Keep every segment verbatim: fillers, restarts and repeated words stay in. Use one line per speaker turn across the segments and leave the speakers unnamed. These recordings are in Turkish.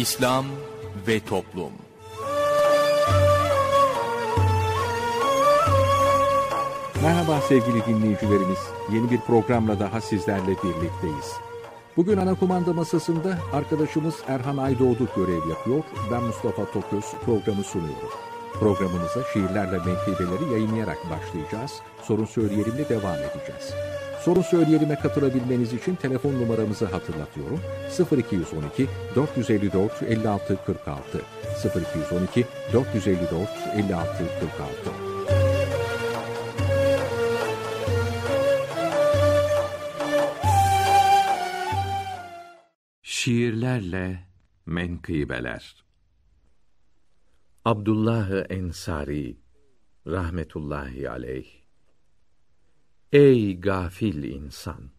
İslam ve Toplum.
Merhaba sevgili dinleyicilerimiz. Yeni bir programla daha sizlerle birlikteyiz. Bugün ana kumanda masasında arkadaşımız Erhan Aydoğdu görev yapıyor. Ben Mustafa Toköz programı sunuyorum. Programımıza şiirlerle menkıbeleri yayınlayarak başlayacağız. Sorun Söyleyelim'le devam edeceğiz. Sorun Söyleyelim'e katılabilmeniz için telefon numaramızı hatırlatıyorum. sıfır iki yüz on iki dört yüz elli dört elli altı kırk altı sıfır iki yüz on iki dört yüz elli dört elli altı kırk altı.
Şiirlerle menkıbeler. Abdullah-ı Ensari rahmetullahi aleyh. Ey gafil insan!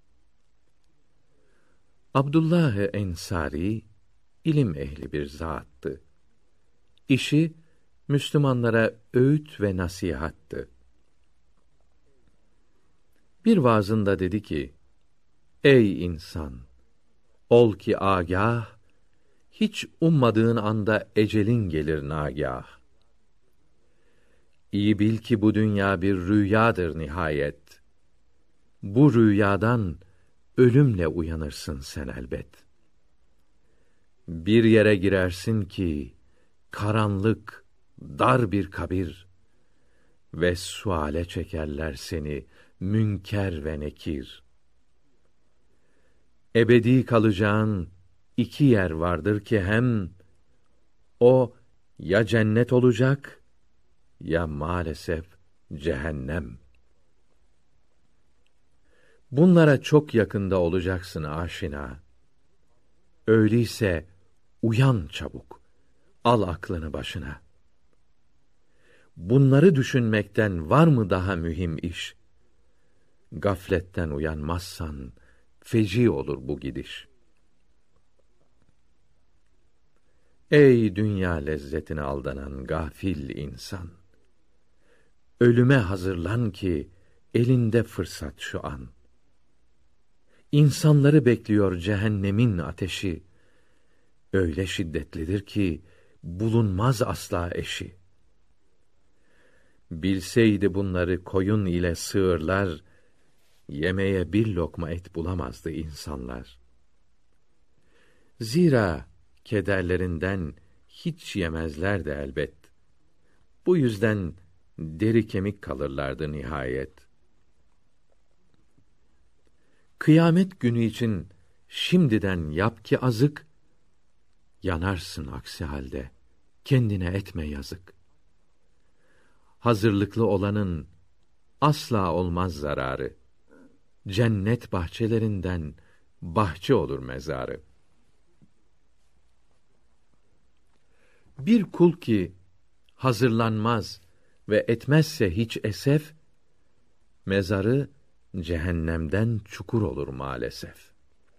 Abdullah-ı Ensari ilim ehli bir zattı. İşi Müslümanlara öğüt ve nasihattı. Bir vaazında dedi ki: Ey insan! Ol ki âgâh, hiç ummadığın anda ecelin gelir nâgâh. İyi bil ki bu dünya bir rüyadır nihayet. Bu rüyadan ölümle uyanırsın sen elbet. Bir yere girersin ki karanlık, dar bir kabir ve suale çekerler seni münker ve nekir. Ebedi kalacağın iki yer vardır ki hem o ya cennet olacak ya maalesef cehennem. Bunlara çok yakında olacaksın aşina. Öyleyse uyan çabuk, al aklını başına. Bunları düşünmekten var mı daha mühim iş? Gafletten uyanmazsan feci olur bu gidiş. Ey dünya lezzetine aldanan gafil insan! Ölüme hazırlan ki elinde fırsat şu an. İnsanları bekliyor cehennemin ateşi. Öyle şiddetlidir ki bulunmaz asla eşi. Bilseydi bunları koyun ile sığırlar, yemeye bir lokma et bulamazdı insanlar. Zira kederlerinden hiç yemezlerdi elbet. Bu yüzden deri kemik kalırlardı nihayet. Kıyamet günü için şimdiden yap ki azık, yanarsın aksi halde, kendine etme yazık. Hazırlıklı olanın asla olmaz zararı. Cennet bahçelerinden bahçe olur mezarı. Bir kul ki hazırlanmaz ve etmezse hiç esef, mezarı cehennemden çukur olur maalesef.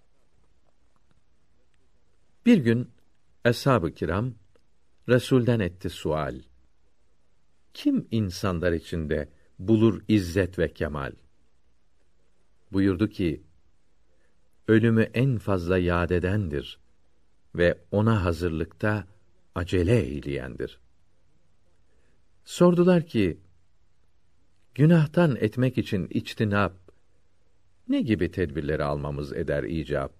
Bir gün eshab-ı kiram Resul'den etti sual: Kim insanlar içinde bulur izzet ve kemal? Buyurdu ki: Ölümü en fazla yad edendir ve ona hazırlıkta acele eyleyendir. Sordular ki: Günahtan etmek için içtinap, ne gibi tedbirleri almamız eder icap?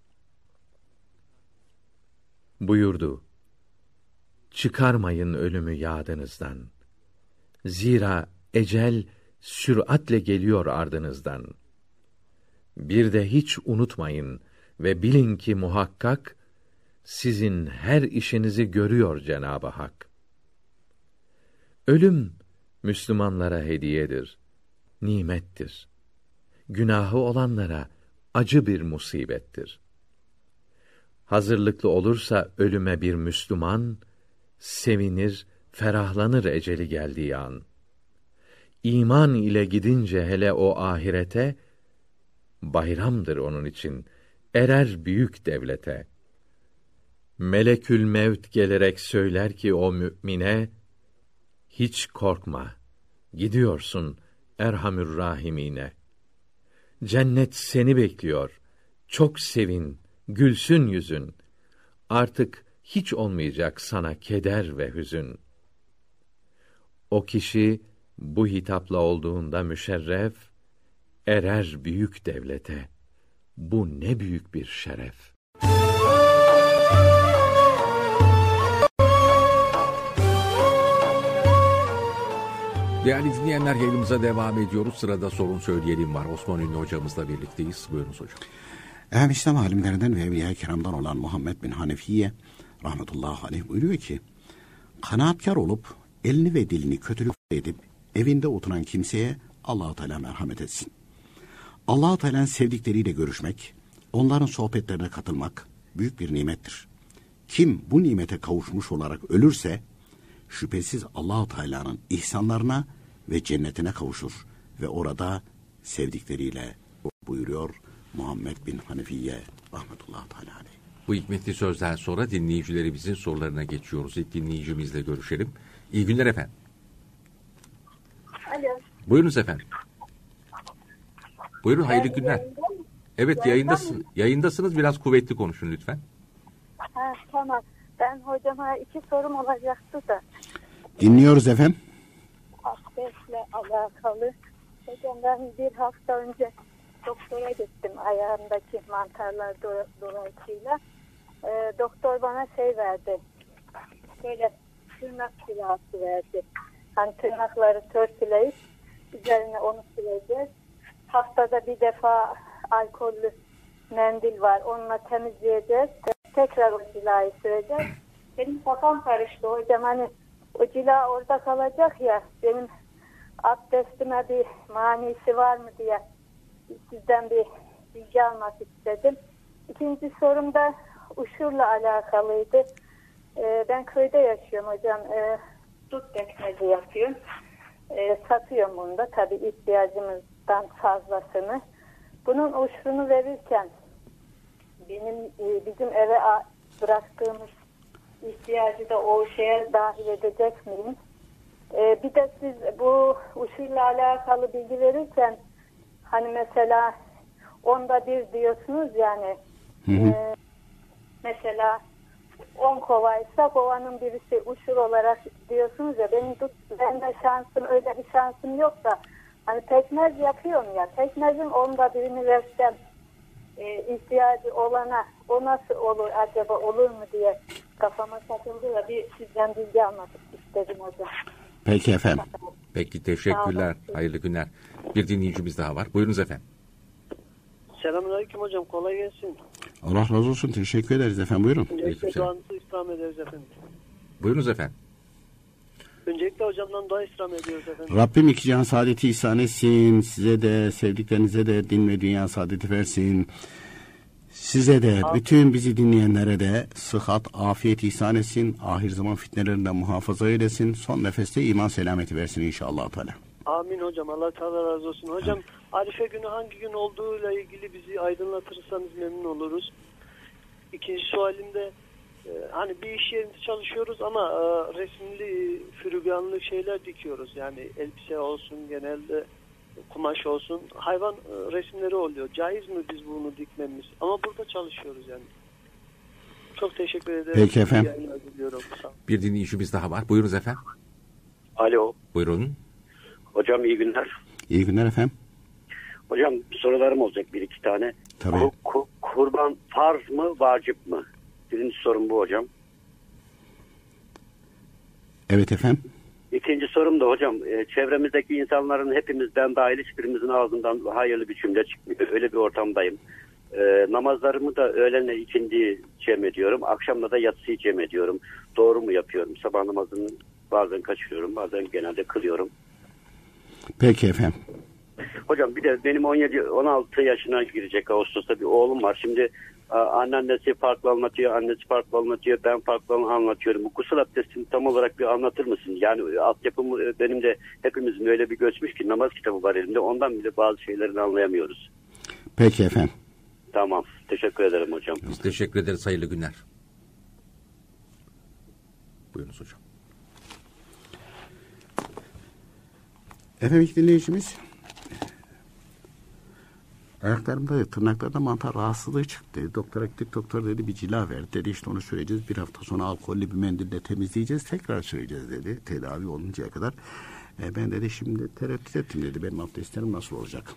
Buyurdu: Çıkarmayın ölümü yadınızdan. Zira ecel süratle geliyor ardınızdan. Bir de hiç unutmayın ve bilin ki muhakkak sizin her işinizi görüyor Cenab-ı Hak. Ölüm Müslümanlara hediyedir, nimettir. Günahı olanlara acı bir musibettir. Hazırlıklı olursa ölüme bir Müslüman, sevinir, ferahlanır eceli geldiği an. İman ile gidince hele o ahirete, bayramdır onun için, erer büyük devlete. Melekül Mevt gelerek söyler ki o mümine, hiç korkma, gidiyorsun Erhamür Rahimine. Cennet seni bekliyor, çok sevin, gülsün yüzün. artık hiç olmayacak sana keder ve hüzün. O kişi bu hitapla olduğunda müşerref, erer büyük devlete. Bu ne büyük bir şeref.
Değerli dinleyenler, yayınımıza devam ediyoruz. Sırada sorun söyleyelim var. Osman Ünlü hocamızla birlikteyiz. Buyurunuz hocam.
Ehl-i İslam alimlerinden ve Evliya-i Kiram'dan olan Muhammed bin Hanefiye rahmetullahi aleyh buyuruyor ki, kanaatkar olup elini ve dilini kötülük edip evinde oturan kimseye Allah-u Teala merhamet etsin. Allah-u Teala'nın sevdikleriyle görüşmek, onların sohbetlerine katılmak büyük bir nimettir. Kim bu nimete kavuşmuş olarak ölürse şüphesiz Allah-u Teala'nın ihsanlarına ve cennetine kavuşur ve orada sevdikleriyle buyuruyor Muhammed bin Hanefiye rahmetullahi teala aleyh.
Bu hikmetli sözden sonra dinleyicilerimizin sorularına geçiyoruz. İlk dinleyicimizle görüşelim. İyi günler efendim.
Alo.
Buyurunuz efendim. Buyurun, hayırlı
Ben
günler.
yayında mı?
Evet,
Yayında
yayındasın,
mı?
yayındasınız. Biraz kuvvetli konuşun lütfen.
Ha, tamam. Ben hocama iki sorum olacaktı da.
Dinliyoruz efendim.
Abdestle alakalı. Hocam ben bir hafta önce doktora gittim ayağımdaki mantarlar do- dolayısıyla. Ee, doktor bana şey verdi. Böyle tırnak silahı verdi. Hani tırnakları törpüleyip üzerine onu sileceğiz. Haftada bir defa alkollü mendil var. Onunla temizleyeceğiz. Tekrar o cilayı süreceğiz. Benim kafam karıştı hocam. Hani o cila orada kalacak ya. Benim abdestime bir manisi var mı diye sizden bir bilgi almak istedim. İkinci sorum da uşurla alakalıydı. Ee, ben köyde yaşıyorum hocam. Ee, dut pekmezi yapıyorum. Ee, satıyorum bunu da. Tabii ihtiyacımızdan fazlasını. Bunun uşurunu verirken benim e, bizim eve a- bıraktığımız ihtiyacı da o şeye dahil edecek miyim? Ee, bir de siz bu uşurla alakalı bilgi verirken hani mesela onda bir diyorsunuz yani
Hı hı.
e, mesela on kovaysa kovanın birisi uşur olarak diyorsunuz ya, benim ben de şansım öyle bir şansım yok da hani pekmez yapıyorum ya, pekmezin onda birini versem e, ihtiyacı olana o nasıl olur acaba, olur mu diye kafama takıldı da bir sizden bilgi almak istedim hocam.
Peki efendim.
Peki, teşekkürler. Hayırlı günler. Bir dinleyicimiz daha var. Buyurunuz efendim.
Selamünaleyküm hocam, kolay gelsin.
Allah razı olsun. Teşekkür ederiz efendim. Buyurun.
Öncelikle
Aleykümselam.
duanızı istirham ederiz efendim.
Buyurunuz efendim.
Öncelikle hocamdan dua istirham ediyoruz efendim.
Rabbim iki cihan saadeti ihsan etsin. Size de sevdiklerinize de din ve dünya saadeti versin. Size de bütün bizi dinleyenlere de sıhhat, afiyet ihsan etsin. Ahir zaman fitnelerinden muhafaza eylesin. Son nefeste iman selameti versin inşallah Teala.
Amin hocam, Allah Teala razı olsun. Hocam Arife günü hangi gün olduğuyla ilgili bizi aydınlatırsanız memnun oluruz. İkinci sualimde e, hani bir iş yerinde çalışıyoruz ama e, resimli, fürüganlı şeyler dikiyoruz. Yani elbise olsun, genelde kumaş olsun, hayvan e, resimleri oluyor. Caiz mi biz bunu dikmemiz? Ama burada çalışıyoruz yani. Çok teşekkür ederim.
Peki efendim.
İyi yayınlar diliyorum. Sağ olun.
Bir dinleyicimiz daha var. Buyurunuz efendim.
Alo.
Buyurun.
Hocam iyi günler.
İyi günler efendim.
Hocam sorularım olacak bir iki tane.
Tabii.
Ku- ku- kurban farz mı vacip mi? Birinci sorum bu hocam.
Evet efendim.
İkinci sorum da hocam e, çevremizdeki insanların hepimizden dahil hiçbirimizin ağzından hayırlı bir cümle çıkmıyor. Öyle bir ortamdayım. E, namazlarımı da öğlenle ikindiyi cem ediyorum. Akşamda da yatsıyı cem ediyorum. Doğru mu yapıyorum? Sabah namazını bazen kaçırıyorum. Bazen genelde kılıyorum.
Peki efendim.
Hocam bir de benim on yedi on altı yaşına girecek Ağustos'ta bir oğlum var. Şimdi anneannesi farklı anlatıyor, annesi farklı anlatıyor, ben farklı anlatıyorum. Bu gusül abdestini tam olarak bir anlatır mısın? Yani altyapımı benim de hepimizin öyle bir göçmüş ki namaz kitabı var elimde. Ondan bile bazı şeylerini anlayamıyoruz.
Peki efendim.
Tamam. Teşekkür ederim hocam.
Biz teşekkür ederiz. Hayırlı günler. Buyurunuz hocam.
Efendim ilk dinleyicimiz Ayaklarımda, tırnaklarında mantar rahatsızlığı çıktı. Doktora gittik, doktor dedi bir cila ver. Dedi işte onu süreceğiz. Bir hafta sonra alkollü bir mendille temizleyeceğiz. Tekrar süreceğiz dedi. Tedavi oluncaya kadar. E, ben dedi şimdi tereddüt ettim dedi. Benim abdestlerim nasıl olacak?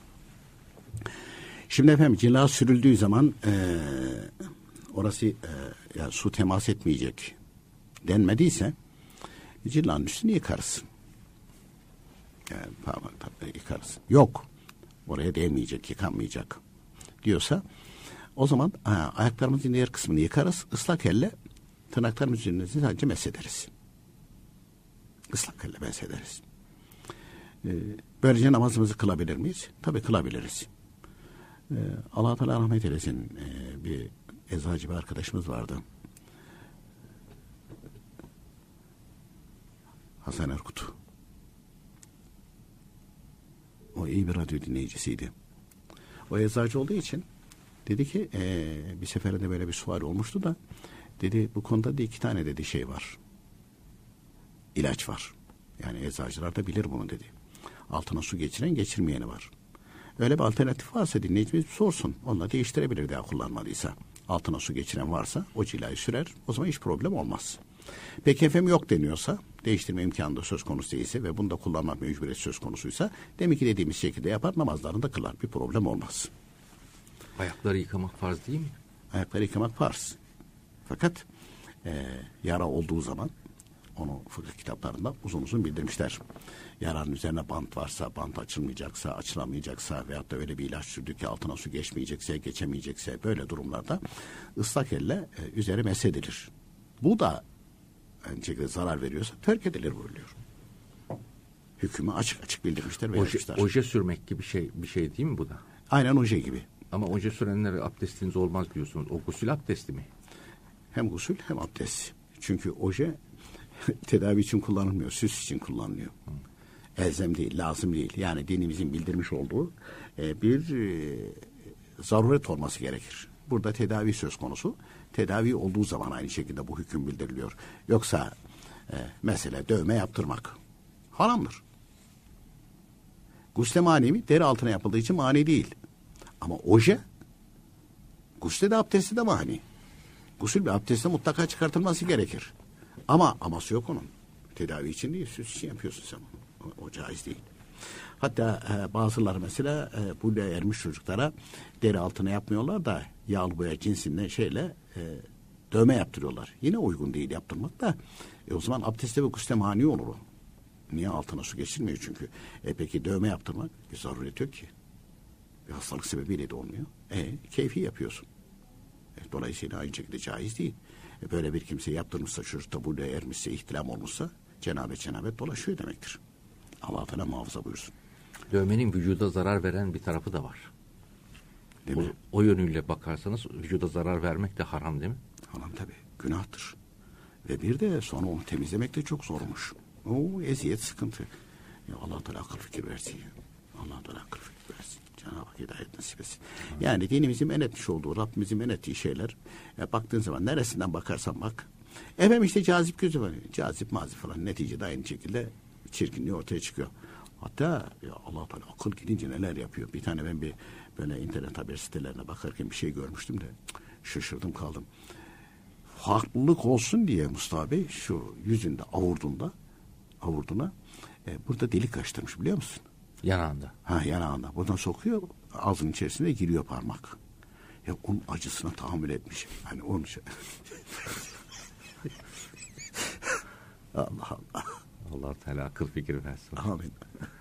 Şimdi efendim cila sürüldüğü zaman e, orası e, yani su temas etmeyecek denmediyse cilanın üstünü yıkarız. Yani parmakla yıkarız. Yok. Oraya değmeyecek, yıkanmayacak diyorsa o zaman ha, ayaklarımızın diğer kısmını yıkarız. Islak elle tırnaklarımızın üzerine sadece mesederiz. Islak elle mesederiz. Ee, böylece namazımızı kılabilir miyiz? Tabii kılabiliriz. Ee, Allah Teala rahmet eylesin. Ee, bir eczacı bir arkadaşımız vardı. Hasan Erkut. O iyi bir radyo dinleyicisiydi. O eczacı olduğu için dedi ki ee, bir seferinde böyle bir sual olmuştu da dedi bu konuda da iki tane dedi şey var. İlaç var. Yani eczacılar da bilir bunu dedi. Altına su geçiren geçirmeyeni var. Öyle bir alternatif varsa dinleyicimiz sorsun. Onunla değiştirebilir daha kullanmadıysa. Altına su geçiren varsa o cilayı sürer. O zaman hiç problem olmaz. Peki efendim yok deniyorsa, değiştirme imkanı da söz konusu değilse ve bunu da kullanmak mecburiyet söz konusuysa demek ki dediğimiz şekilde yapar, namazlarını da kılar. Bir problem olmaz.
Ayakları yıkamak farz değil mi?
Ayakları yıkamak farz. Fakat e, yara olduğu zaman onu fıkıh kitaplarında uzun uzun bildirmişler. Yaranın üzerine bant varsa, bant açılmayacaksa, açılamayacaksa veyahut da öyle bir ilaç sürdü ki altına su geçmeyecekse, geçemeyecekse böyle durumlarda ıslak elle e, üzeri mesedilir. Bu da aynı şekilde zarar veriyorsa terk edilir buyuruyor. Hükmü açık açık bildirmişler ve
Oje,
yapmışlar.
oje sürmek gibi şey bir şey değil mi bu da?
Aynen oje gibi.
Ama oje sürenlere abdestiniz olmaz diyorsunuz. O gusül abdesti mi?
Hem gusül hem abdest. Çünkü oje tedavi için kullanılmıyor, süs için kullanılıyor. Hı. Elzem değil, lazım değil. Yani dinimizin bildirmiş olduğu e, bir e, zaruret olması gerekir. Burada tedavi söz konusu. Tedavi olduğu zaman aynı şekilde bu hüküm bildiriliyor. Yoksa e, mesela dövme yaptırmak haramdır. Gusle mani mi? Deri altına yapıldığı için mani değil. Ama oje gusle de abdesti de mani. Gusül ve abdestte mutlaka çıkartılması gerekir. Ama aması yok onun. Tedavi için değil, süs için yapıyorsun sen onu. O, o caiz değil. Hatta e, bazıları mesela e, buluğa ermiş çocuklara deri altına yapmıyorlar da yağlı boya cinsinden şeyle e, dövme yaptırıyorlar. Yine uygun değil yaptırmak da. E, o zaman abdestte ve gusle mani olur o. Niye? Altına su geçirmiyor çünkü. E peki dövme yaptırmak bir zaruret yok ki. Bir hastalık sebebiyle de olmuyor. E keyfi yapıyorsun. E, dolayısıyla aynı şekilde caiz değil. E, böyle bir kimse yaptırmışsa, çocukta buluğa ermişse, ihtilam olmuşsa cenabet cenabet dolaşıyor demektir. Allah Teala muhafaza buyursun.
Dövmenin vücuda zarar veren bir tarafı da var.
Değil
o,
mi?
o yönüyle bakarsanız vücuda zarar vermek de haram değil mi?
Haram tabii. Günahtır. Ve bir de sonra onu temizlemek de çok zormuş. O eziyet, sıkıntı. Ya Allah Teala akıl fikir versin. Ya. Allah Teala akıl fikir versin. Cenab-ı Hak hidayet nasip etsin. Evet. Yani dinimizin men etmiş olduğu, Rabbimizin men ettiği şeyler ya baktığın zaman neresinden bakarsan bak. Efendim işte cazip gözü var. Cazip mazi falan neticede aynı şekilde çirkinliği ortaya çıkıyor. Hatta ya Allah Teala akıl gidince neler yapıyor. Bir tane ben bir böyle internet haber sitelerine bakarken bir şey görmüştüm de şaşırdım kaldım. Farklılık olsun diye Mustafa Bey şu yüzünde avurdunda avurduna e, burada delik açtırmış biliyor musun?
Yanağında.
Ha yanağında. Buradan sokuyor ağzının içerisine giriyor parmak. Ya onun acısına tahammül etmiş. Hani onun şey. Allah Allah.
Allah Teala akıl fikir versin.
Amin.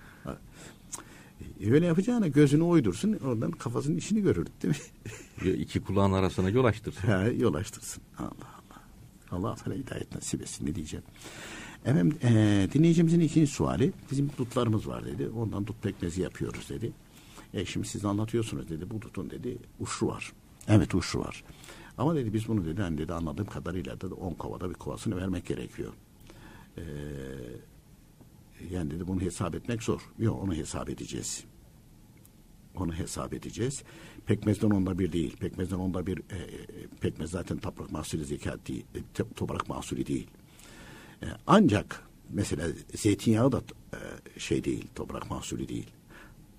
Öyle yapacağına gözünü uydursun, oradan kafasının işini görür, değil mi?
İki kulağın arasına yol açtırsın.
Ha, yol açtırsın. Allah Allah. Allah Teala hidayet nasip etsin, ne diyeceğim. Efendim, e, dinleyicimizin ikinci suali, bizim dutlarımız var dedi. Ondan dut pekmezi yapıyoruz dedi. E şimdi siz anlatıyorsunuz dedi, bu dutun dedi uşru var. Evet uşru var. Ama dedi biz bunu dedi, hani dedi anladığım kadarıyla da on kovada bir kovasını vermek gerekiyor. Eee Yani dedi bunu hesap etmek zor. Yok onu hesap edeceğiz. Onu hesap edeceğiz. Pekmezden onda bir değil. Pekmezden onda bir e, pekmez zaten toprak mahsulü zekat değil. E, toprak mahsulü değil. E, ancak mesela zeytinyağı da e, şey değil. Toprak mahsulü değil.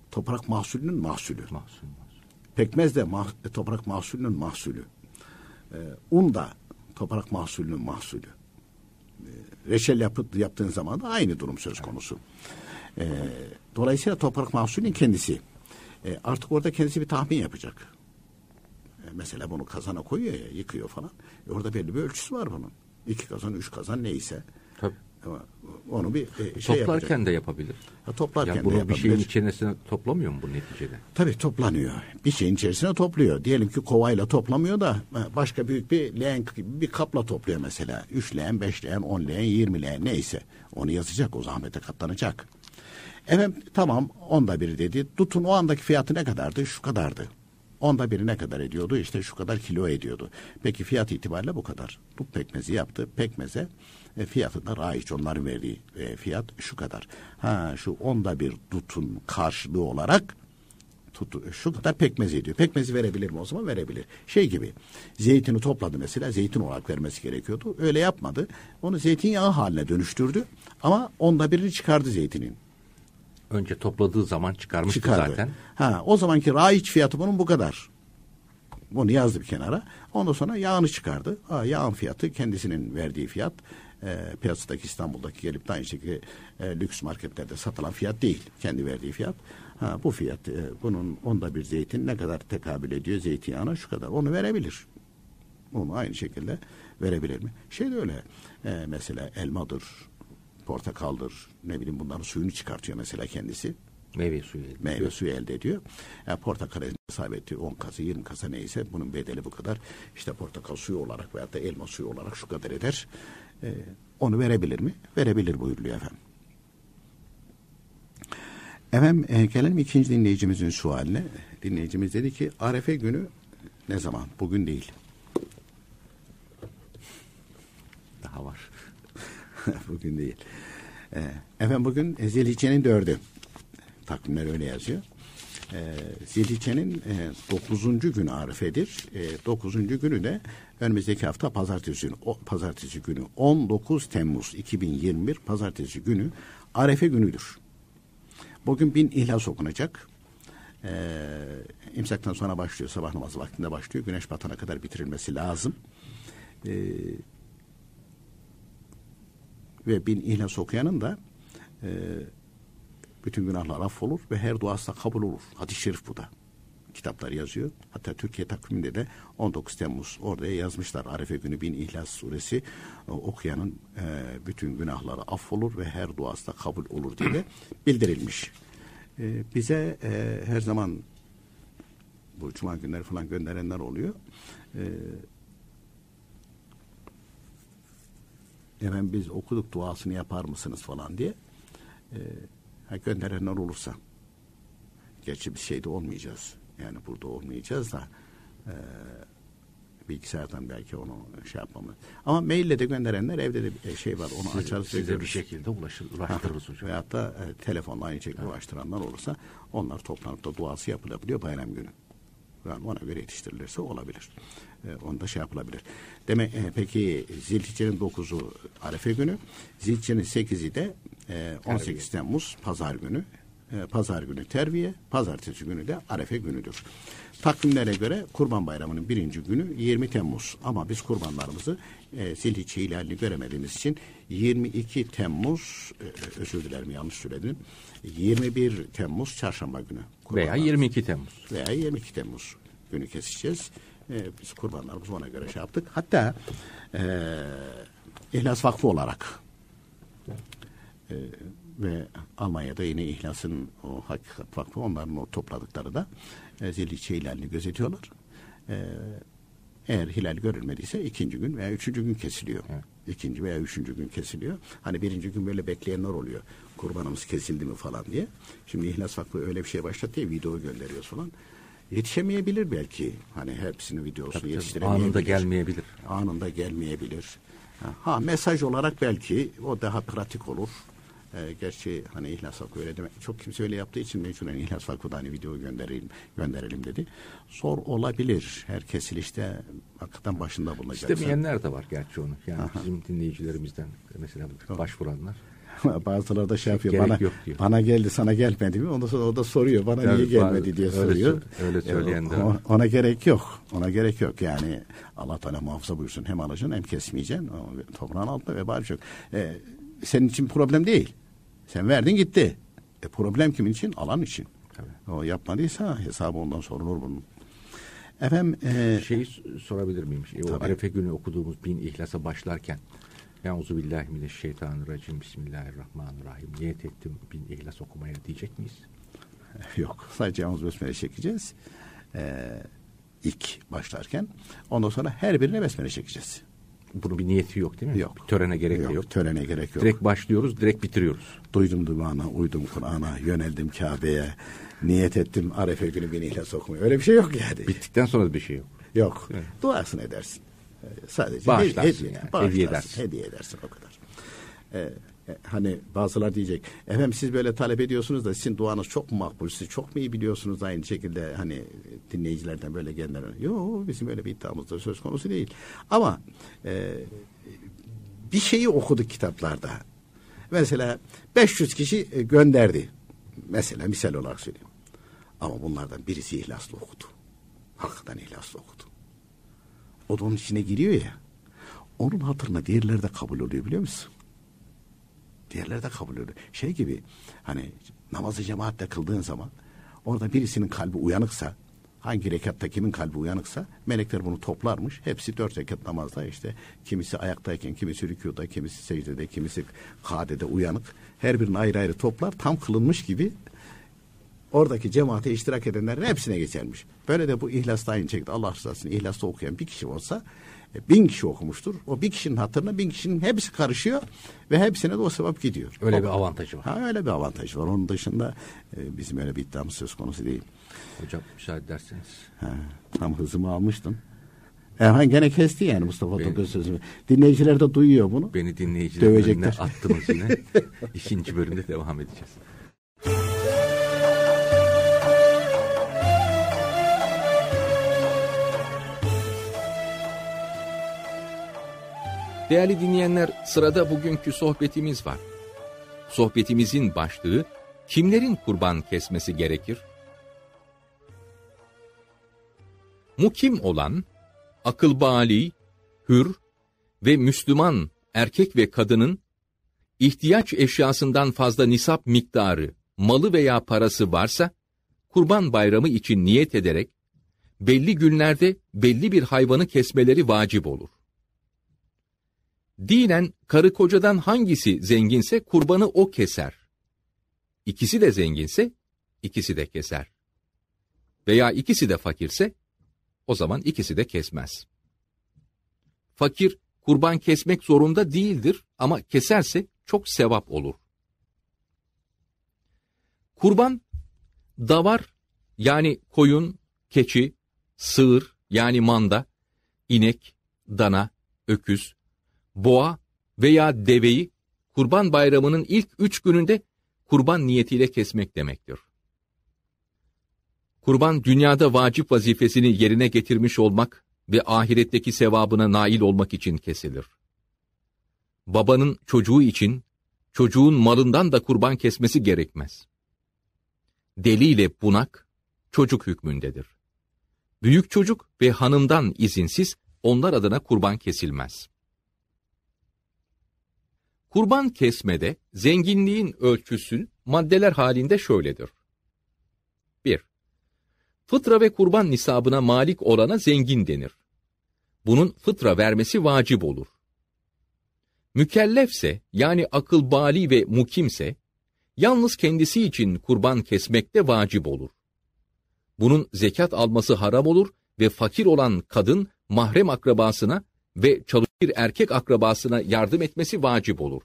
toprak mahsulünün mahsulü.
Mahsul, mahsul.
Pekmez de mah, toprak mahsulünün mahsulü. Ee, un da toprak mahsulünün mahsulü. Ee, reçel yapıp yaptığın zaman da aynı durum söz konusu. Ee, dolayısıyla toprak mahsulünün kendisi. Ee, artık orada kendisi bir tahmin yapacak. Ee, mesela bunu kazana koyuyor ya, yıkıyor falan. E, orada belli bir ölçüsü var bunun. İki kazan, üç kazan neyse.
Tabii.
Ama onu bir e, şey
Toplarken
yapacak.
de yapabilir.
Ha, toplarken
yani
de
bunu bir
yapabilir.
şeyin içerisine toplamıyor mu bu neticede?
Tabii toplanıyor. Bir şeyin içerisine topluyor. Diyelim ki kovayla toplamıyor da başka büyük bir leğen gibi bir kapla topluyor mesela. Üç leğen, beş leğen, on leğen, yirmi leğen neyse. Onu yazacak, o zahmete katlanacak. Efendim tamam, onda biri dedi. Dutun o andaki fiyatı ne kadardı? Şu kadardı. Onda biri ne kadar ediyordu? İşte şu kadar kilo ediyordu. Peki fiyat itibariyle bu kadar. Dut pekmezi yaptı. Pekmeze e, fiyatı da raiç, onların verdiği e, fiyat şu kadar. Ha, şu onda bir dutun karşılığı olarak tutu, şu kadar pekmez ediyor. Pekmezi verebilir mi o zaman? Verebilir. Şey gibi, zeytini topladı mesela, zeytin olarak vermesi gerekiyordu. Öyle yapmadı. Onu zeytinyağı haline dönüştürdü. Ama onda birini çıkardı zeytinin.
Önce topladığı zaman çıkarmıştı
Çıkardı.
zaten.
Ha, o zamanki raiç fiyatı bunun bu kadar. Bunu yazdı bir kenara. Ondan sonra yağını çıkardı. Ha, yağın fiyatı kendisinin verdiği fiyat. E, piyasadaki, İstanbul'daki gelip de aynı şekilde e, lüks marketlerde satılan fiyat değil. Kendi verdiği fiyat. Ha, bu fiyat e, bunun onda bir zeytin ne kadar tekabül ediyor zeytinyağına, şu kadar. Onu verebilir. Onu aynı şekilde verebilir mi? Şey de öyle. E, mesela elmadır, portakaldır, ne bileyim, bunların suyunu çıkartıyor mesela kendisi.
Meyve suyu elde
Meyve
ediyor.
suyu elde ediyor. Yani portakal hesap ettiği on kasa, yirmi kasa neyse bunun bedeli bu kadar. İşte portakal suyu olarak veyahut da elma suyu olarak şu kadar eder. Ee, onu verebilir mi? Verebilir buyuruluyor efendim. Efendim e, gelelim ikinci dinleyicimizin sualine. Dinleyicimiz dedi ki Arefe günü ne zaman? Bugün değil.
Daha var.
Bugün değil. Ee, efendim bugün Zilhicce'nin dördü. Takvimler öyle yazıyor. Ee, Zilhicce'nin e, dokuzuncu günü Arife'dir. E, dokuzuncu günü de önümüzdeki hafta pazartesi günü, o, pazartesi günü on dokuz Temmuz iki bin yirmi bir pazartesi günü Arefe günüdür. Bugün bin İhlas okunacak. Ee, imsaktan sonra başlıyor, sabah namazı vaktinde başlıyor. Güneş batana kadar bitirilmesi lazım. Ee, ve bin İhlas okuyanın da e, bütün günahlar affolur ve her duası da kabul olur. Hadis-i şerif bu da. Kitaplar yazıyor. Hatta Türkiye takviminde de on dokuz Temmuz orada yazmışlar. Arefe günü bin İhlas suresi e, okuyanın e, bütün günahları affolur ve her duası da kabul olur diye de bildirilmiş. E, bize e, her zaman bu cuma günleri falan gönderenler oluyor. E, hemen biz okuduk, duasını yapar mısınız falan diye. E, gönderenler olursa, gerçi bir şeyde olmayacağız. Yani burada olmayacağız da e, bilgisayardan belki onu şey yapmamız. Ama maille de gönderenler, evde de bir şey var. Onu
size,
açarız.
Size bir şekilde ulaşır, ulaştırırız hocam.
Veyahut da e, telefonla aynı şekilde evet. ulaştıranlar olursa onlar toplanıp da duası yapılabiliyor bayram günü. Yani ona göre yetiştirilirse olabilir. E, onda şey yapılabilir. Demek e, peki Zilhicce'nin dokuzu Arefe günü, Zilhicce'nin sekizi de e, on sekiz Temmuz Pazar günü. E, Pazar günü terviye, pazartesi günü de Arefe günüdür. Takvimlere göre Kurban Bayramı'nın birinci günü yirmi Temmuz. Ama biz kurbanlarımızı e, Zilhicce hilalini göremediğimiz için yirmi iki Temmuz, e, özür dilerim yanlış söyledim, yirmi bir Temmuz Çarşamba günü.
Veya yirmi iki Temmuz.
Veya yirmi iki Temmuz günü keseceğiz. E, biz kurbanlarımızı ona göre şey yaptık. Hatta e, İhlas Vakfı olarak e, ve Almanya'da yine İhlas'ın o Hakikat Vakfı, onların o topladıkları da e, Zilhicce hilalini gözetiyorlar. E, eğer hilal görülmediyse ikinci gün veya üçüncü gün kesiliyor. Evet. İkinci veya üçüncü gün kesiliyor. Hani birinci gün böyle bekleyenler oluyor. Kurbanımız kesildi mi falan diye. Şimdi İhlas Vakfı öyle bir şey başlattı ya, video gönderiyoruz falan. Yetişemeyebilir belki. Hani hepsinin videosunu
tabii,
yetiştiremeyebilir.
Anında gelmeyebilir.
Anında gelmeyebilir. Ha, ha mesaj olarak belki o daha pratik olur. Ee, gerçi hani İhlas Vakfı öyle demek. Çok kimse öyle yaptığı için mecburen İhlas Vakfı'da hani video gönderelim, gönderelim dedi. Zor olabilir. Her kesilişte hakikaten başında bulunacak.
İstemeyenler de var gerçi onu. Yani aha. Bizim dinleyicilerimizden mesela başvuranlar.
Bazıları da şey yapıyor.
Gerek
Bana,
yok diyor.
bana geldi sana gelmedi mi? Ondan sonra o da soruyor. Bana
Evet,
niye gelmedi diye
öyle
soruyor.
sö- öyle söyleyen de var.
O- Ona gerek yok. Ona gerek yok. Yani Allah Teala muhafaza buyursun. Hem alacaksın hem kesmeyeceksin. O toprağın altında vebal çok. Ee, senin için problem değil. Sen verdin gitti. E, problem kimin için? Alan için. Tabii. O yapmadıysa hesabı ondan sorulur bunun. Efendim e,
Şeyi sorabilir miyim? Şey, o
Tabii.
Arefe günü okuduğumuz bin İhlas'a başlarken Euzubillahimineşşeytanirracim Bismillahirrahmanirrahim niyet ettim bin İhlas okumaya diyecek miyiz?
yok. Sadece Yalnız Besmele çekeceğiz. Ee, ilk başlarken. Ondan sonra her birine besmele çekeceğiz.
Bunun bir niyeti yok değil mi?
Yok.
Törene gerek
yok,
de yok.
Törene gerek yok.
Direkt başlıyoruz, direkt bitiriyoruz.
Duydum dumanı, uydum Kur'an'a, yöneldim Kabe'ye, niyet ettim Arefe günü bin İhlas okumaya. Öyle bir şey yok yani.
Bittikten sonra da bir şey yok.
Yok.
Evet.
Duasını edersin. Ee, sadece
Bağışlarsın
hediye,
yani,
bağışlarsın,
hediye edersin.
Hediye edersin o kadar. Ee, e, hani bazılar diyecek, efendim siz böyle talep ediyorsunuz da sizin duanız çok mu makbul, siz çok mu iyi biliyorsunuz aynı şekilde hani dinleyicilerden böyle gelenler. Yok, bizim öyle bir iddiamız da söz konusu değil. Ama e, bir şeyi okuduk kitaplarda. Mesela beş yüz kişi gönderdi. Mesela misal olarak söyleyeyim. Ama bunlardan birisi ihlaslı okudu. Hakikaten ihlaslı okudu. O da onun içine giriyor ya. Onun hatırına diğerleri de kabul oluyor biliyor musun? Diğerleri de kabul oluyor. Şey gibi hani namazı cemaatle kıldığın zaman orada birisinin kalbi uyanıksa, hangi rekatta kimin kalbi uyanıksa melekler bunu toplarmış. Hepsi dört rekat namazda işte kimisi ayaktayken, kimisi rükûda, kimisi secdede, kimisi kadede uyanık. Her birini ayrı ayrı toplar. Tam kılınmış gibi oradaki cemaate iştirak edenlerin hepsine geçermiş. Böyle de bu İhlas'ta aynı şekilde Allah rızasını İhlas'ta okuyan bir kişi olsa e, bin kişi okumuştur. O bir kişinin hatırına bin kişinin hepsi karışıyor ve hepsine de o sevap gidiyor.
Öyle
o
bir
kadar.
avantajı var.
Ha, öyle bir avantaj var. Onun dışında e, bizim öyle bir iddiamız söz konusu değil.
Hocam müsaade ederseniz.
Ha, tam hızımı almıştın. Erhan gene kesti yani Mustafa
Ben-
Topuz sözümü. Dinleyiciler de duyuyor bunu.
Beni dinleyicilerin
Dövecekler.
önüne attınız yine. İkinci bölümde devam edeceğiz.
Değerli dinleyenler, sırada bugünkü sohbetimiz var. Sohbetimizin başlığı, kimlerin kurban kesmesi gerekir? Mukim olan, akıl bâli, hür ve Müslüman erkek ve kadının, ihtiyaç eşyasından fazla nisap miktarı, malı veya parası varsa, kurban bayramı için niyet ederek, belli günlerde belli bir hayvanı kesmeleri vacip olur. Dinen karı kocadan hangisi zenginse kurbanı o keser. İkisi de zenginse ikisi de keser. Veya ikisi de fakirse o zaman ikisi de kesmez. Fakir kurban kesmek zorunda değildir ama keserse çok sevap olur. Kurban davar yani koyun, keçi, sığır yani manda, inek, dana, öküz, boğa veya deveyi kurban bayramının ilk üç gününde kurban niyetiyle kesmek demektir. Kurban dünyada vacip vazifesini yerine getirmiş olmak ve ahiretteki sevabına nail olmak için kesilir. Babanın çocuğu için çocuğun malından da kurban kesmesi gerekmez. Deli ile bunak çocuk hükmündedir. Büyük çocuk ve hanımdan izinsiz onlar adına kurban kesilmez. Kurban kesmede zenginliğin ölçüsü maddeler halinde şöyledir. bir. Fıtra ve kurban nisabına malik olana zengin denir. Bunun fıtra vermesi vacip olur. Mükellefse yani akıl bali ve mukimse yalnız kendisi için kurban kesmek de vacip olur. Bunun zekat alması haram olur ve fakir olan kadın mahrem akrabasına ve çalışır erkek akrabasına yardım etmesi vacip olur.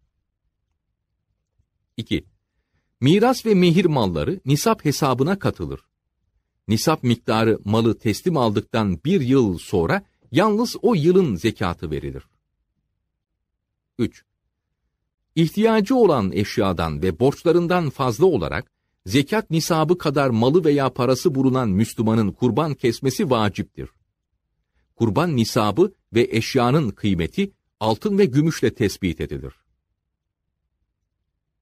iki. Miras ve mehir malları nisap hesabına katılır. Nisap miktarı malı teslim aldıktan bir yıl sonra yalnız o yılın zekatı verilir. üç. İhtiyacı olan eşyadan ve borçlarından fazla olarak zekat nisabı kadar malı veya parası bulunan Müslümanın kurban kesmesi vaciptir. Kurban nisabı ve eşyanın kıymeti altın ve gümüşle tespit edilir.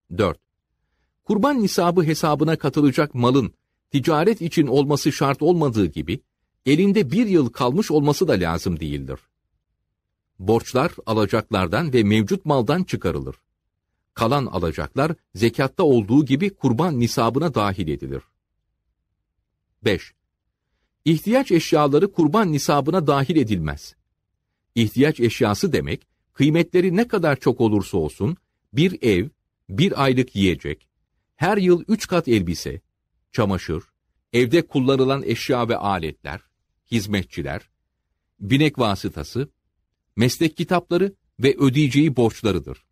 dört. Kurban nisabı hesabına katılacak malın ticaret için olması şart olmadığı gibi, elinde bir yıl kalmış olması da lazım değildir. Borçlar alacaklardan ve mevcut maldan çıkarılır. Kalan alacaklar zekatta olduğu gibi kurban nisabına dahil edilir. beş. İhtiyaç eşyaları kurban nisabına dahil edilmez. İhtiyaç eşyası demek, kıymetleri ne kadar çok olursa olsun, bir ev, bir aylık yiyecek, her yıl üç kat elbise, çamaşır, evde kullanılan eşya ve aletler, hizmetçiler, binek vasıtası, meslek kitapları ve ödeyeceği borçlarıdır.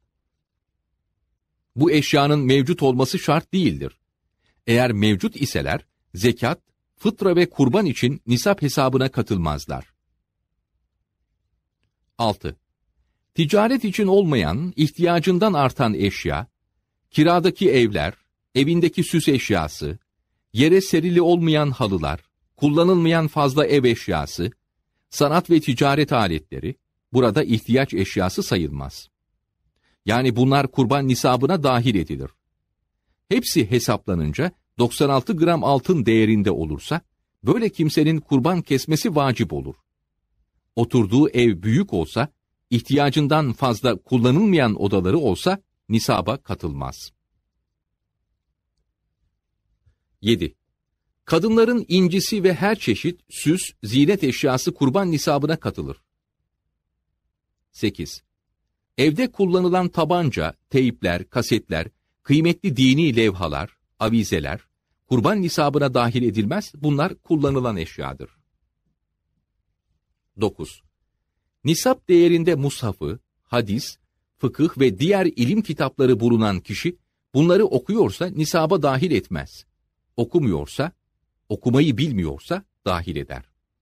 Bu eşyanın mevcut olması şart değildir. Eğer mevcut iseler, zekat, fıtra ve kurban için nisap hesabına katılmazlar. altı. Ticaret için olmayan, ihtiyacından artan eşya, kiradaki evler, evindeki süs eşyası, yere serili olmayan halılar, kullanılmayan fazla ev eşyası, sanat ve ticaret aletleri, burada ihtiyaç eşyası sayılmaz. Yani bunlar kurban nisabına dahil edilir. Hepsi hesaplanınca doksan altı gram altın değerinde olursa, böyle kimsenin kurban kesmesi vacip olur. Oturduğu ev büyük olsa, ihtiyacından fazla kullanılmayan odaları olsa, nisaba katılmaz. yedi. Kadınların incisi ve her çeşit süs, zinet eşyası kurban nisabına katılır. sekiz. Evde kullanılan tabanca, teypler, kasetler, kıymetli dini levhalar, avizeler, kurban nisabına dahil edilmez, bunlar kullanılan eşyadır. dokuz. Nisap değerinde mushafı, hadis, fıkıh ve diğer ilim kitapları bulunan kişi, bunları okuyorsa nisaba dahil etmez. Okumuyorsa, okumayı bilmiyorsa dahil eder.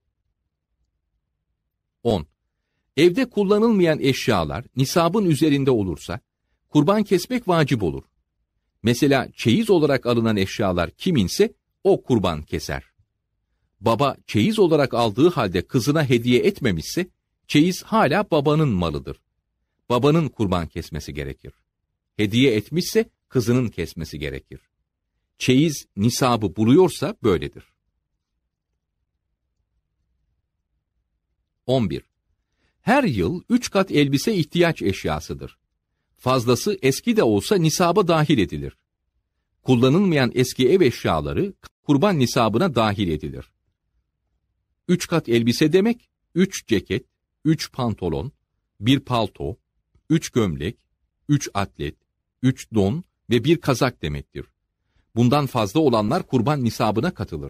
on. Evde kullanılmayan eşyalar nisabın üzerinde olursa, kurban kesmek vacip olur. Mesela çeyiz olarak alınan eşyalar kiminse, o kurban keser. Baba çeyiz olarak aldığı halde kızına hediye etmemişse, çeyiz hala babanın malıdır. Babanın kurban kesmesi gerekir. Hediye etmişse, kızının kesmesi gerekir. Çeyiz nisabı buluyorsa böyledir. on bir. Her yıl üç kat elbise ihtiyaç eşyasıdır. Fazlası eski de olsa nisaba dahil edilir. Kullanılmayan eski ev eşyaları kurban nisabına dahil edilir. Üç kat elbise demek, üç ceket, üç pantolon, bir palto, üç gömlek, üç atlet, üç don ve bir kazak demektir. Bundan fazla olanlar kurban nisabına katılır.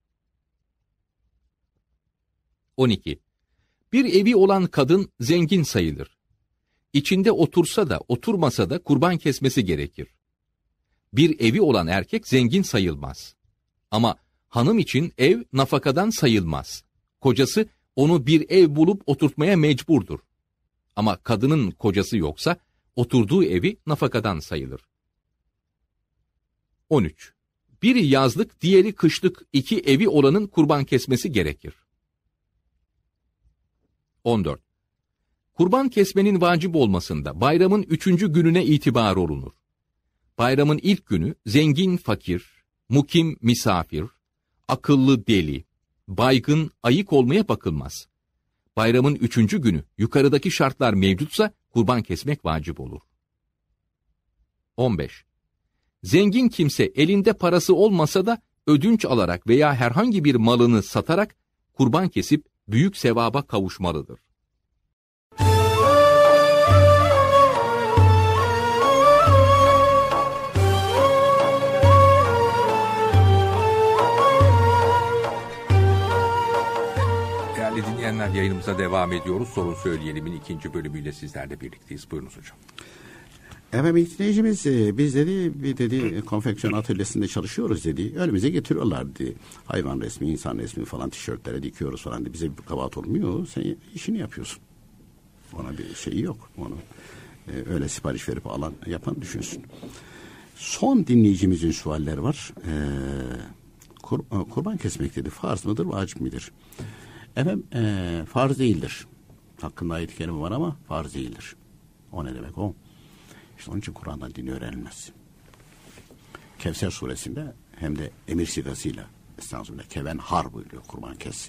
on iki. Bir evi olan kadın zengin sayılır. İçinde otursa da oturmasa da kurban kesmesi gerekir. Bir evi olan erkek zengin sayılmaz. Ama hanım için ev nafakadan sayılmaz. Kocası onu bir ev bulup oturtmaya mecburdur. Ama kadının kocası yoksa oturduğu evi nafakadan sayılır. on üç. Biri yazlık, diğeri kışlık iki evi olanın kurban kesmesi gerekir. on dört. Kurban kesmenin vacip olmasında bayramın üçüncü gününe itibar olunur. Bayramın ilk günü zengin fakir, mukim misafir, akıllı deli, baygın ayık olmaya bakılmaz. Bayramın üçüncü günü yukarıdaki şartlar mevcutsa kurban kesmek vacip olur. on beş. Zengin kimse elinde parası olmasa da ödünç alarak veya herhangi bir malını satarak kurban kesip büyük sevaba kavuşmalıdır.
Değerli dinleyenler, yayınımıza devam ediyoruz. Sorun Söyleyelim'in ikinci bölümüyle sizlerle birlikteyiz. Buyurunuz hocam.
Efendim dinleyicimiz biz dedi bir dedi konfeksiyon atölyesinde çalışıyoruz dedi. Önümüze getiriyorlar dedi. Hayvan resmi, insan resmi falan tişörtlere dikiyoruz falan dedi. Bize bir kabahat olmuyor. Sen işini yapıyorsun. Ona bir şeyi yok. Onu e, öyle sipariş verip alan yapan düşünsün. Son dinleyicimizin sualleri var. E, kur, kurban kesmek dedi. Farz mıdır, vacip midir? Efendim e, farz değildir. Hakkında ayet-i kerime var ama farz değildir. O ne demek o? İşte onun için Kur'an'dan din öğrenilmez. Kevser suresinde hem de emir sigasıyla estağfurullah keven har buyuruyor, kurban kes.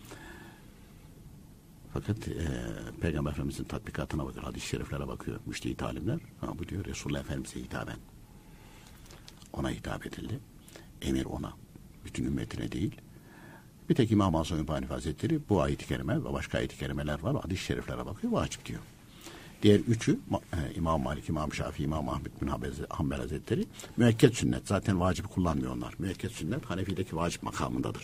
Fakat e, Peygamber Efendimiz'in tatbikatına bakıyor, hadis-i şeriflere bakıyor, müştehit alimler. Ha, bu diyor Resulullah Efendimiz'e hitaben. Ona hitap edildi. Emir ona. Bütün ümmetine değil. Bir tek İmam Hasan İbn Hanife Hazretleri bu ayet-i kerime ve başka ayet-i kerimeler var. Hadis-i şeriflere bakıyor, vacip diyor. Diğer üçü e, İmam Malik, İmam Şafii, İmam Ahmed bin Hanbel Hazretleri müekket sünnet. Zaten vacibi kullanmıyor onlar. Müekket sünnet Hanefi'deki vacip makamındadır.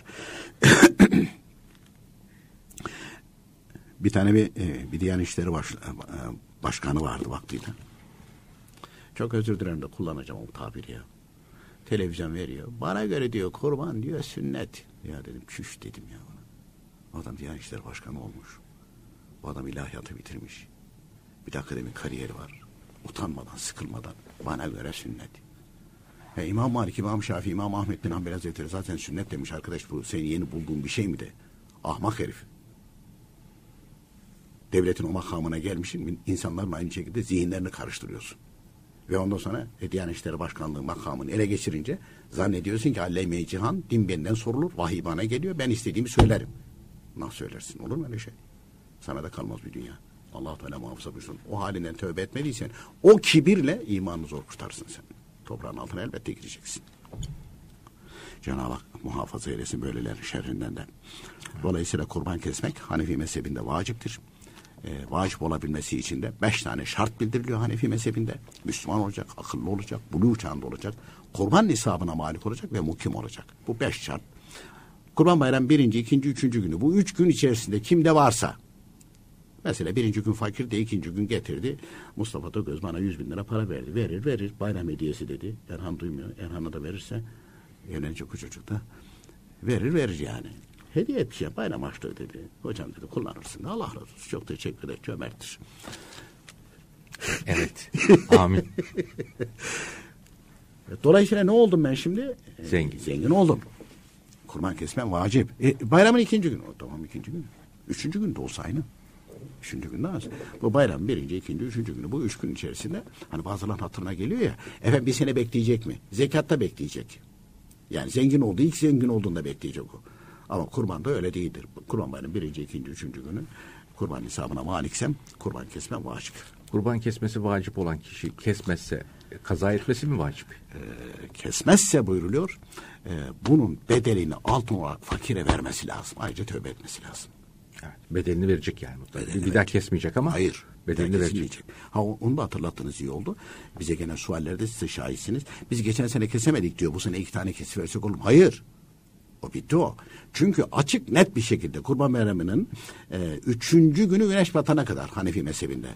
Bir tane bir, e, bir Diyanet İşleri baş, e, başkanı vardı vaktiyle. Çok özür dilerim de kullanacağım o tabiri ya. Televizyon veriyor. Bana göre diyor kurban diyor sünnet. Ya dedim çüş dedim ya bana. Adam Diyanet İşleri Başkanı olmuş. Bu adam ilahiyatı bitirmiş. Bir de akademik kariyeri var. Utanmadan, sıkılmadan. Bana göre sünnet. E, İmam Malik, İmam Şafii, İmam Ahmed bin Hanbel Hazretleri zaten sünnet demiş arkadaş. Bu senin yeni bulduğun bir şey mi de? Ahmak herif. Devletin o makamına gelmişsin. İnsanların aynı şekilde zihinlerini karıştırıyorsun. Ve ondan sonra e, Diyanet İşleri Başkanlığı makamını ele geçirince zannediyorsun ki Allame-i Cihan din benden sorulur. Vahiy bana geliyor. Ben istediğimi söylerim. Nasıl söylersin? Olur mu öyle şey? Sana da kalmaz bir dünya. Allah-u Teala muhafaza buyursun. O halinden tövbe etmediysen o kibirle imanını zor kurtarsın sen. Toprağın altına elbette gireceksin. Cenab-ı Hak muhafaza eylesin böylelerin şerrinden de. Dolayısıyla kurban kesmek Hanefi mezhebinde vaciptir. E, vacip olabilmesi için de beş tane şart bildiriliyor Hanefi mezhebinde. Müslüman olacak, akıllı olacak, buluğ çağında olacak, kurban nisabına malik olacak ve mukim olacak. Bu beş şart. Kurban bayramı birinci, ikinci, üçüncü günü. Bu üç gün içerisinde kimde varsa, mesela birinci gün fakir de ikinci gün getirdi. Mustafa Togöz bana yüz bin lira para verdi. Verir verir. Bayram hediyesi dedi. Erhan duymuyor. Erhan'a da verirse evlenecek o çocuk da verir verir yani. Hediye etmiş ya bayram açtığı dedi. Hocam dedi kullanırsın. Allah razı olsun. Çok teşekkür ederim. Cömerttir.
Evet. Amin.
Dolayısıyla ne oldum ben şimdi?
Zengin.
Zengin oldum. Kurban kesmem vacip. E, bayramın ikinci günü. Tamam ikinci gün. Üçüncü gün de olsa aynı. Üçüncü günde az. Bu bayram birinci, ikinci, üçüncü günü. Bu üç gün içerisinde hani bazıların hatırına geliyor ya. Efendim bir sene bekleyecek mi? Zekatta bekleyecek. Yani zengin olduğu, ilk zengin olduğunda bekleyecek o. Ama kurban da öyle değildir. Kurban bayramı birinci, ikinci, üçüncü günü kurban hesabına maliksem kurban kesmem vacip.
Kurban kesmesi vacip olan kişi kesmezse kaza etmesi mi vacip?
Ee, kesmezse buyruluyor. E, bunun bedelini altın olarak fakire vermesi lazım. Ayrıca tövbe etmesi lazım.
Evet, bedelini verecek yani.
Bedelini
bir
verecek.
daha kesmeyecek ama
hayır,
bedelini verecek.
Ha, onu da hatırlattınız iyi oldu. Bize gelen suallerde size şahitsiniz. Biz geçen sene kesemedik diyor. Bu sene iki tane kesiversek olur mu? Hayır. O bitti o. Çünkü açık net bir şekilde Kurban Bayramı'nın e, üçüncü günü güneş batana kadar Hanefi mezhebinde.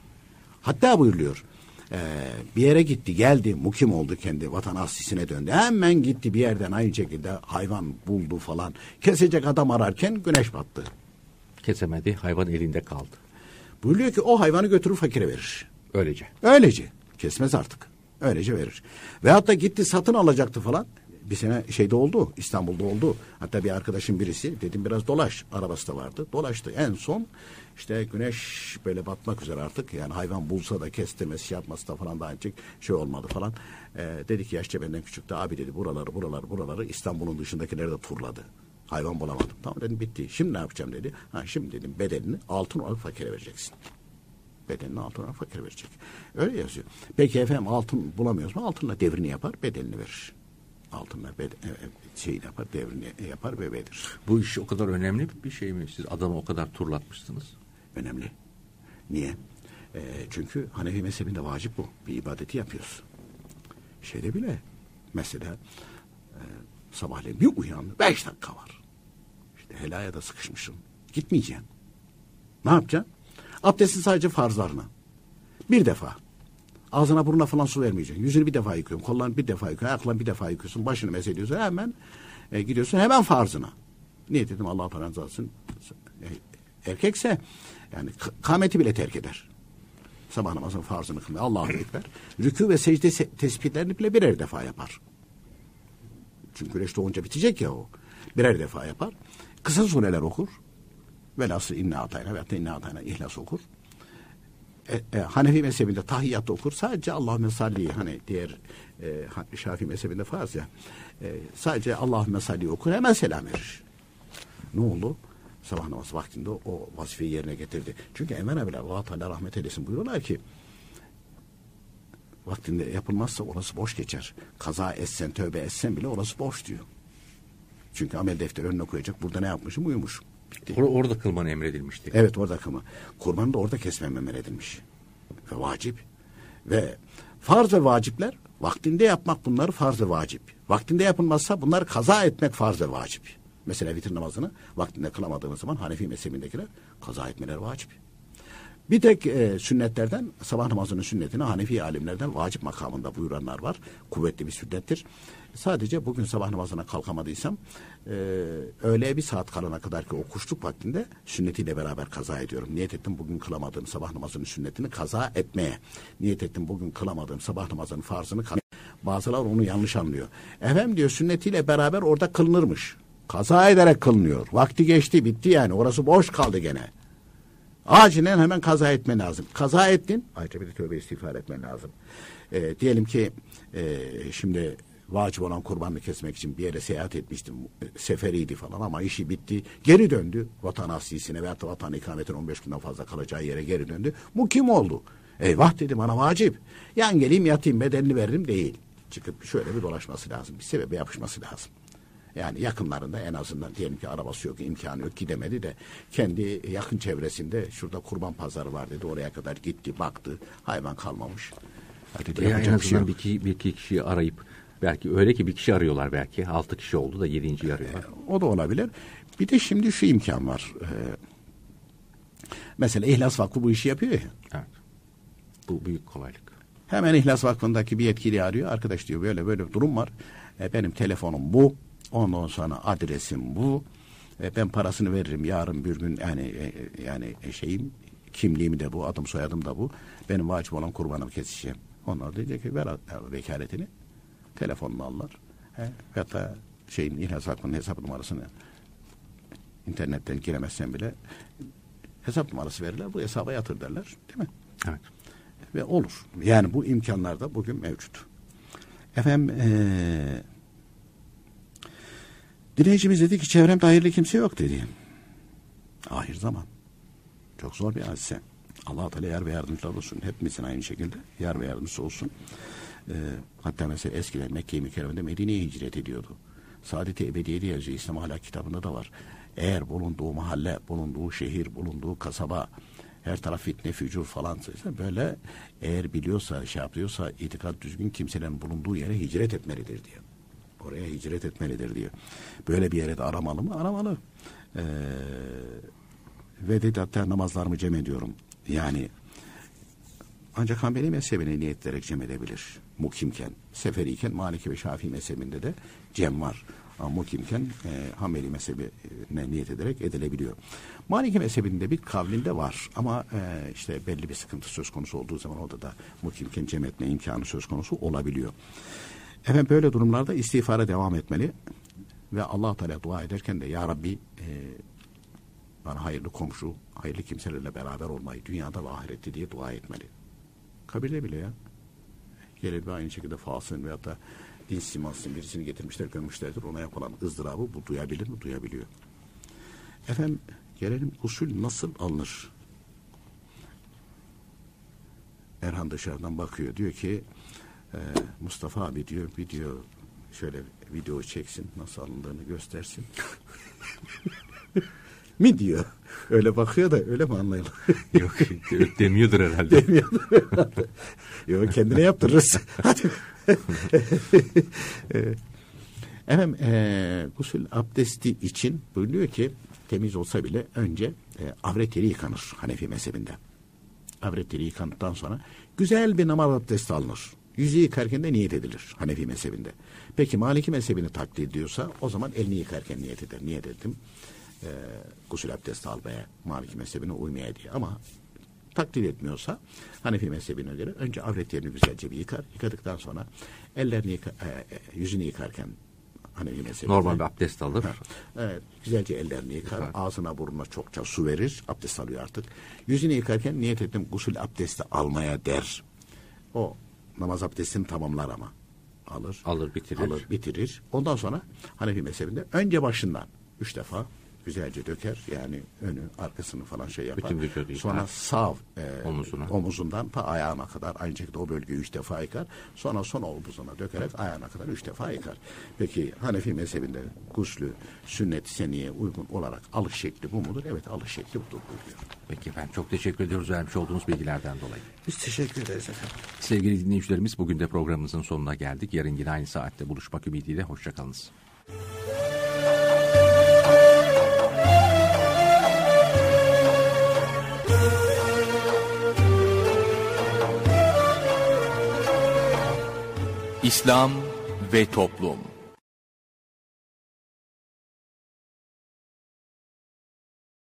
Hatta buyuruluyor. E, bir yere gitti geldi mukim oldu kendi vatan aslisine döndü. Hemen gitti bir yerden aynı şekilde hayvan buldu falan. Kesecek adam ararken güneş battı.
Kesemedi, hayvan elinde kaldı.
Buyuruyor ki o hayvanı götürür fakire verir.
Öylece.
Öylece. Kesmez artık. Öylece verir. Veyahut da gitti satın alacaktı falan. Bir sene şeyde oldu. İstanbul'da oldu. Hatta bir arkadaşım birisi dedim biraz dolaş. Arabası da vardı. Dolaştı. En son işte güneş böyle batmak üzere artık. Yani hayvan bulsa da kestirmesi şey yapması da falan daha önce şey olmadı falan. Ee, dedi ki yaşça benden küçüktü. Abi dedi buraları buraları buraları İstanbul'un dışındakileri de turladı. Hayvan bulamadım. Tamam dedim bitti. Şimdi ne yapacağım dedi. Ha şimdi dedim bedelini altın olarak fakire vereceksin. Bedelini altın olarak fakire verecek. Öyle yazıyor. Peki efendim altın bulamıyoruz mu? Altınla devrini yapar, bedelini verir. Altınla bed- şeyini yapar, devrini yapar ve verir.
Bu iş o kadar önemli bir şey mi? Siz adamı o kadar turlatmışsınız.
Önemli. Niye? E, çünkü Hanefi mezhebinde vacip bu. Bir ibadeti yapıyoruz. Şeyde bile mesela e, sabahleyin bir uyandı. Beş dakika var. İşte helaya da sıkışmışım. Gitmeyeceksin. Ne yapacaksın? Abdestin sadece farzlarına. Bir defa. Ağzına burnuna falan su vermeyeceksin. Yüzünü bir defa yıkıyorsun. Kollarını bir defa yıkıyorsun. Ayaklarını bir defa yıkıyorsun. Başını mesediyorsun. Hemen e, gidiyorsun. Hemen farzına. Niye dedim Allah paranızı alsın. E, erkekse yani kâmeti bile terk eder. Sabah namazının farzını kılmıyor. Allahu Ekber. Rükû ve secde se- tespitlerini bile birer defa yapar. Çünkü güneş doğunca bitecek ya o. Birer defa yapar. Kısa sureler okur. Velhasıl inna atayna ve hatta inna atayna ihlas okur. e, e, Hanefi mezhebinde tahiyyatı okur. Sadece Allahümme salli, hani diğer e, Şafii mezhebinde farz ya. E, sadece Allahümme salli okur, hemen selam verir. Ne oldu? Sabah namazı vaktinde o vazifeyi yerine getirdi. Çünkü Enver abiler Allah Teala rahmet eylesin buyuruyorlar ki vaktinde yapılmazsa orası boş geçer. Kaza etsen, tövbe etsen bile orası boş diyor. Çünkü amel defteri önüne koyacak. Burada ne yapmışım? Uyumuşum.
Or- orada kılman emredilmişti.
Evet, orada kılma. Kurbanı da orada kesmem emredilmiş. Ve vacip. Ve farz ve vacipler vaktinde yapmak, bunları farz ve vacip. Vaktinde yapılmazsa bunları kaza etmek farz ve vacip. Mesela vitir namazını vaktinde kılamadığımız zaman Hanefi mezhebindekiler kaza etmeleri vacip. Bir tek e, sünnetlerden sabah namazının sünnetini Hanefi alimlerden vacip makamında buyuranlar var. Kuvvetli bir sünnettir. Sadece bugün sabah namazına kalkamadıysam e, öğleye bir saat kalana kadar ki o kuşluk vaktinde sünnetiyle beraber kaza ediyorum. Niyet ettim bugün kılamadığım sabah namazının sünnetini kaza etmeye. Niyet ettim bugün kılamadığım sabah namazının farzını kaza. Bazılar onu yanlış anlıyor. Efendim diyor, sünnetiyle beraber orada kılınırmış. Kaza ederek kılınıyor. Vakti geçti, bitti yani. Orası boş kaldı gene. Acilen hemen kaza etmen lazım. Kaza ettin, ayrıca bir de tövbe istiğfar etmen lazım. E, diyelim ki e, şimdi vacip olan kurbanını kesmek için bir yere seyahat etmiştim. Seferiydi falan ama işi bitti. Geri döndü. Vatan aslisine veyahut da vatan ikametine on beş günden fazla kalacağı yere geri döndü. Mukim oldu. Eyvah dedi, bana vacip. Yan geleyim yatayım, bedelini veririm değil. Çıkıp şöyle bir dolaşması lazım. Bir sebebe yapışması lazım. Yani yakınlarında en azından diyelim ki arabası yok, imkanı yok, gidemedi de kendi yakın çevresinde şurada kurban pazarı var dedi. Oraya kadar gitti, baktı. Hayvan kalmamış.
Hadi ya en azından bir, iki, bir iki kişiyi arayıp, belki öyle ki bir kişi arıyorlar, belki altı kişi oldu da yedinciyi arıyorlar.
E, o da olabilir. Bir de şimdi şu imkan var. E, mesela İhlas Vakfı bu işi yapıyor ya.
Evet. Bu büyük kolaylık.
Hemen İhlas Vakfı'ndaki bir yetkili arıyor. Arkadaş diyor, böyle böyle bir durum var. E, benim telefonum bu. Ondan sonra adresim bu. E, ben parasını veririm yarın bir gün, yani e, yani şeyim, kimliğim de bu, adım soyadım da bu. Benim vacip olan kurbanımı keseceğim. Onlar diyecek ki ver vekaletini. Telefonunu alırlar. He, hatta şeyin İhlas Vakfı'nın hesap numarasını internetten giremezsen bile hesap numarası verirler. Bu hesaba yatır derler. Değil mi?
Evet.
Ve olur. Yani bu imkanlar da bugün mevcut. Efendim eee dinleyicimiz dedi ki çevremde hayırlı kimse yok dedi. Ahir zaman. Çok zor bir hadise. Allah-u Teala yar ve yardımcılar olsun. Hepimizin aynı şekilde yar ve yardımcısı olsun. Ee, hatta mesela eskiden Mekke-i Mükerreme'de Medine'ye hicret ediyordu. Saadet-i Ebediye'de yazıyor. İslam Ahlak kitabında da var. Eğer bulunduğu mahalle, bulunduğu şehir, bulunduğu kasaba, her taraf fitne, fücur falan böyle, eğer biliyorsa, şey yapıyorsa, itikat düzgün kimselerin bulunduğu yere hicret etmelidir diyor. Oraya hicret etmelidir diyor. Böyle bir yere de aramalı mı? Aramalı. Ee, ve dedi hatta namazlarımı cem ediyorum. Yani ancak Hanbeli mezhebine niyet ederek cem edebilir. Mukimken, seferiyken Maliki ve Şafii mezhebinde de cem var. Ama mukimken e, Hanbeli mezhebine niyet ederek edilebiliyor. Maliki mezhebinde bir kavlinde var. Ama e, işte belli bir sıkıntı söz konusu olduğu zaman orada da mukimken cem etme imkanı söz konusu olabiliyor. Efendim böyle durumlarda istiğfara devam etmeli ve Allah-u Teala dua ederken de ya Rabbi e, bana hayırlı komşu, hayırlı kimselerle beraber olmayı dünyada ve ahirette diye dua etmeli. Kabirde bile ya. Gelir ve aynı şekilde fasın veyahut da din simasın birisini getirmişler, gömmüşlerdir. Ona yapılan ızdırabı bu duyabilir mi? Duyabiliyor. Efendim gelelim usul nasıl alınır? Erhan dışarıdan bakıyor. Diyor ki Ee, Mustafa abi diyor video şöyle video çeksin, nasıl alındığını göstersin. Mi diyor. Öyle bakıyor da öyle mi anlayalım?
Yok demiyordur herhalde.
Demiyordur herhalde. Yok kendine yaptırırız. Hadi. Efendim e, gusül abdesti için buyuruyor ki temiz olsa bile önce e, avret yeri yıkanır Hanefi mezhebinde. Avret yeri yıkandıktan sonra güzel bir namaz abdesti alınır. Yüzü yıkarken de niyet edilir Hanefi mezhebinde. Peki Maliki mezhebini taklit ediyorsa o zaman elini yıkarken niyet eder. Niyet ettim e, gusül abdesti almaya, Maliki mezhebine uymaya diye. Ama taklit etmiyorsa Hanefi mezhebine göre önce avret yerini güzelce bir yıkar. Yıkadıktan sonra ellerini yıka, e, yüzünü yıkarken Hanefi mezhebinde.
Normal bir abdest alır.
Ha, evet, güzelce ellerini yıkar,
Yıkar.
ağzına burnuna çokça su verir, abdest alıyor artık. Yüzünü yıkarken niyet ettim gusül abdesti almaya der. O namaz abdestini tamamlar ama. Alır.
Alır, bitirir.
Alır, bitirir. Ondan sonra Hanefi mezhebinde önce başından üç defa güzelce döker. Yani önü, arkasını falan şey yapar.
Bütün vücudu yıkar.
Sonra sağ e,
Omuzuna.
omuzundan ta ayağına kadar aynı şekilde o bölgeyi üç defa yıkar. Sonra son omuzuna dökerek ayağına kadar üç defa yıkar. Peki Hanefi mezhebinde guslü sünnet-i seniyye uygun olarak alış şekli bu mudur? Evet, alış şekli budur buyuruyor.
Peki efendim, çok teşekkür ediyoruz vermiş olduğunuz bilgilerden dolayı.
Biz teşekkür ederiz efendim.
Sevgili dinleyicilerimiz, bugün de programımızın sonuna geldik. Yarın yine aynı saatte buluşmak ümidiyle hoşçakalınız.
İslam ve Toplum.